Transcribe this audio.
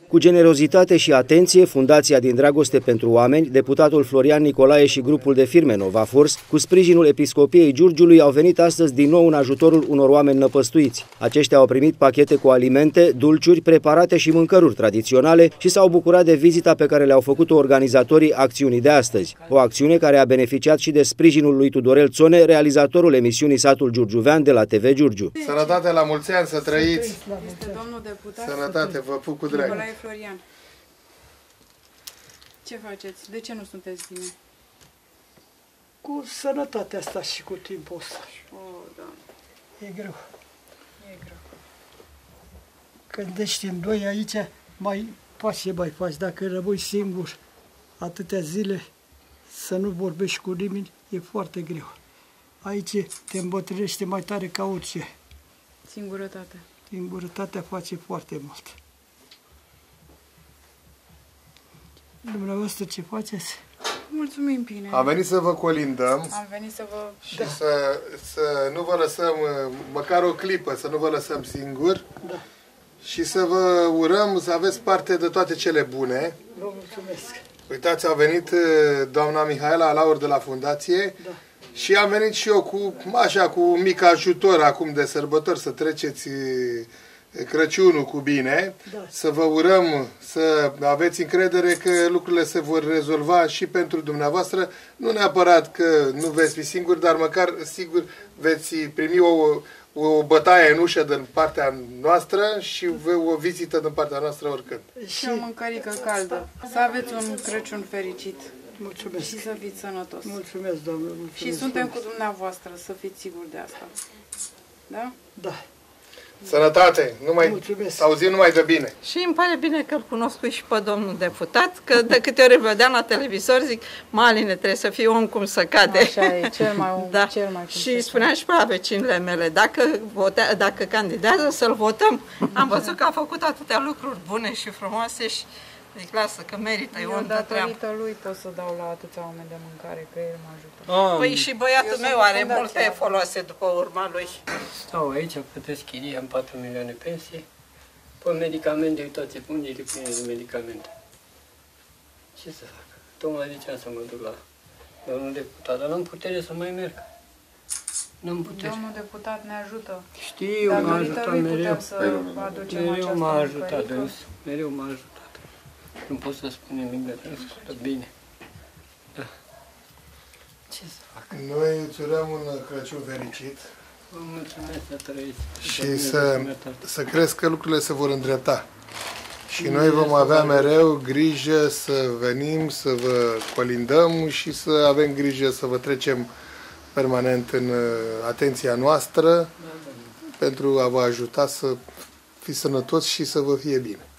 Cu generozitate și atenție, Fundația din Dragoste pentru Oameni, deputatul Florian Nicolae și grupul de firme Novafors, cu sprijinul Episcopiei Giurgiului, au venit astăzi din nou în ajutorul unor oameni năpăstuiți. Aceștia au primit pachete cu alimente, dulciuri, preparate și mâncăruri tradiționale și s-au bucurat de vizita pe care le-au făcut-o organizatorii acțiunii de astăzi. O acțiune care a beneficiat și de sprijinul lui Tudorel Țone, realizatorul emisiunii Satul Giurgiuvean de la TV Giurgiu. Sănătate, la mulți ani, să trăiți! Este domnul deputat. Sănătate, vă pup cu drag! Nicolae Florian. Ce faceți? De ce nu sunteți bine? Cu sănătatea asta și cu timpul ăsta. Da. E greu. E greu. Când ești în doi aici, mai faci. Dacă rămâi singur atâtea zile, să nu vorbești cu nimeni, e foarte greu. Aici te îmbătrânește mai tare ca orice. Singurătate. Singurătatea face foarte mult. Dumneavoastră ce faceți? Mulțumim bine. Am venit să vă colindăm. Am venit să vă... Și să nu vă lăsăm, măcar o clipă, să nu vă lăsăm singuri. Da. Și să vă urăm să aveți parte de toate cele bune. Vă mulțumesc. Uitați, a venit doamna Mihaela Laur de la Fundație. Da. Și am venit și eu cu un mic ajutor acum de sărbători, să treceți Crăciunul cu bine, da. Să vă urăm să aveți încredere că lucrurile se vor rezolva și pentru dumneavoastră, nu neapărat că nu veți fi singuri, dar măcar sigur veți primi o bătaie în ușă din partea noastră și o vizită din partea noastră oricând. Și o mâncărică caldă. Să aveți un Crăciun fericit. Mulțumesc. Și să fiți sănătos. Mulțumesc, doamnă. Și suntem cu dumneavoastră, să fiți siguri de asta. Da? Da. Sănătate! Să auzim numai de bine! Și îmi pare bine că îl cunosc și pe domnul deputat, că de câte ori vedeam la televizor, zic, Maline, trebuie să fii om cum să cade. Așa e, cel mai da. Cel mai și spuneam și pe la vecinile mele, dacă candidează, să-l votăm. Am văzut că a făcut atâtea lucruri bune și frumoase și zic, lasă, că merită, e o datorită lui pot să dau la atâția oameni de mâncare, că el mă ajută. Păi și băiatul meu are multe foloase după urma lui. Stau aici, plătesc chirie, am 4 milioane pensie, pe medicamente, uitați, unii de pline de medicamente. Ce să fac? Tocmai ziceam să mă duc la domnul deputat, dar n-am putere să mai merg. N-am putere. Domnul deputat ne ajută. Știu, m-a ajutat mereu. Mereu m-a ajutat, mereu m-a ajutat. Nu pot să spun nimic de asta, bine. Da. Ce să fac? Noi îți urăm un Crăciun fericit. Vă mulțumesc să trăiți. Și să crezi că lucrurile se vor îndrepta. Și noi vom avea mereu grijă să venim, să vă colindăm și să avem grijă să vă trecem permanent în atenția noastră pentru a vă ajuta să fiți sănătoși și să vă fie bine.